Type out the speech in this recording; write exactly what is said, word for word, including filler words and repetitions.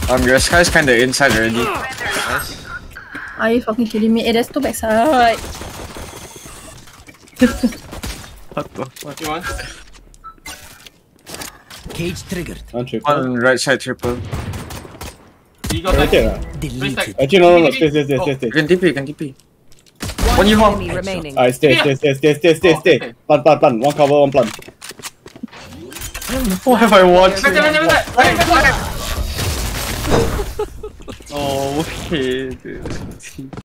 Um, your Sky's kinda inside already. Nice. Are you fucking kidding me? Eh, there's two backside. What the fuck? You want? Cage triggered. One triple. One right side triple. You got Right that. there. Deleted. Actually, no, no, no. Stay, stay, stay, stay, You stay. can T P, you can T P. One One you want. enemy remaining. Alright, stay, stay, stay, stay, stay, stay, Oh, stay. okay. Plant, plant, plant. One cover, one plant. What have I watched? Back there, back there, back there. Back there, back there. Oh, okay, dude.